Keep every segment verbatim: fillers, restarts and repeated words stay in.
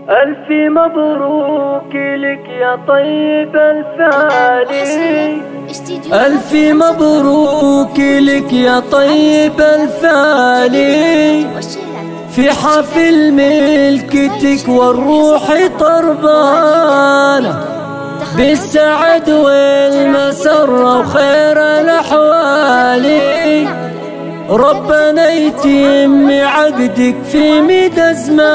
ألف مبروك لك يا طيب الفعالي، ألف مبروك لك يا طيب الفعالي، في حفل ملكتك والروح طربانة، بالسعد والمسرة وخير الأحوال. ربنا يتم عقدك في مدى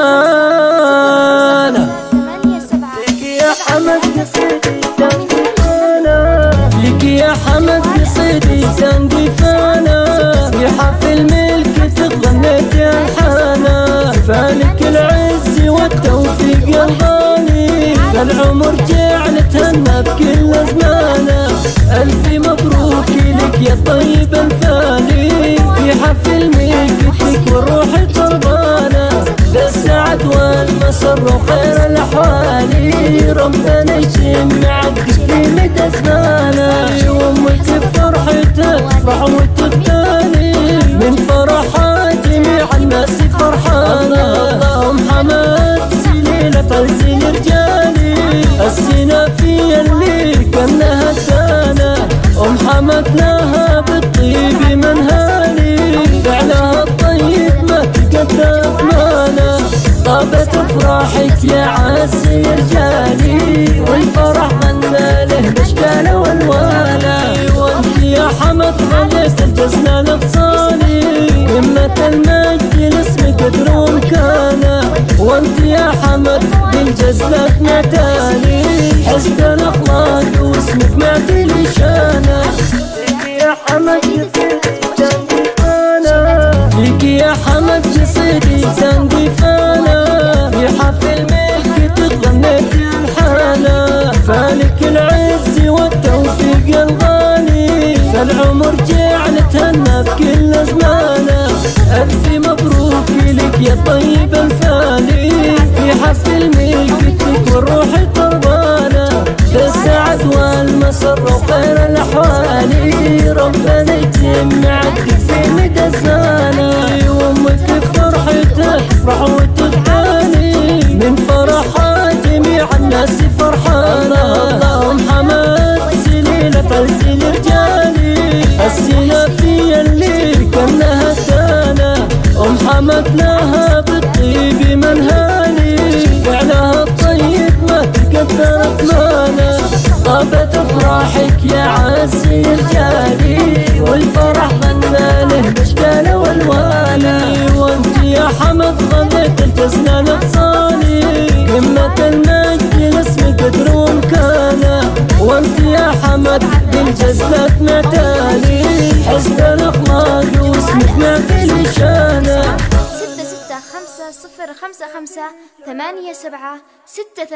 زمانه، فيك يا حمد قصيدي سندفانا، فيك يا حمد قصيدي سندفانا، في حفل ملكتك غنيت الحانا، فالك العز والتوفيق الغالي، فالعمر جعل تهنى بكل زمانه. ألف مبروك لك يا طيب الفالي، في حفل ملكتك والروح طربانة، بالسعد والمسر وخير الأحوال. ربنا يجمع عقدك في مدى زمانه، وامك بفرحته تفرح وتبتالي، من فرحة جميع الناس فرحانة. اللهم حمد سليلة عزين رجالي، السنافية اللي كانها سنة، أم حمدناها بالطيب منهالي، فعلها الطيب ما تقدر أثمانه. طابت افراحك يا عزي رجالي، والفرح غنى له باشكاله والوانه، وانت يا حمد خليت الجزنة الافصالي، همة المجد لاسمك قدر ومكانه، وانت يا حمد بالجزلة معتالي، حسن الاخلاق واسمك معتلي شانه. فيك يا حمد فيك يا حمد قصيدي سندفانا، في حفل ملكتك غنيت الحانة، فالك العز والتوفيق الغالي، فالعمر جعل تهنى بكل زمانه. ألف مبروك لك يا طيب الفالي، في حفل ملكتك والروح طربانة، بالسعد والمسر وخير الأحوال. ربنا يجمع عقدك في مدى زمانه، وامك بفرحته تفرح وتبتالي، من فرحة جميع الناس فرحانة. اللهم حمد سليلة عزين رجالي، السنافية اللي كانها سنة، أم حمدناها بالطيب منهالي، فعلها الطيب ما تقدر أثمانه. طابت افراحك يا عزي رجالي، والفرح غنى له باشكاله والوانه، وانت يا حمد خذيت الجزنة الافصالي، همة المجد لاسمك قدر ومكانه، وانت يا حمد بالجزلة معتالي، حسن الاخلاق واسمك معتلي شانه. ستة ستة خمسة صفر خمسة خمسة ثمانية سبعة ستة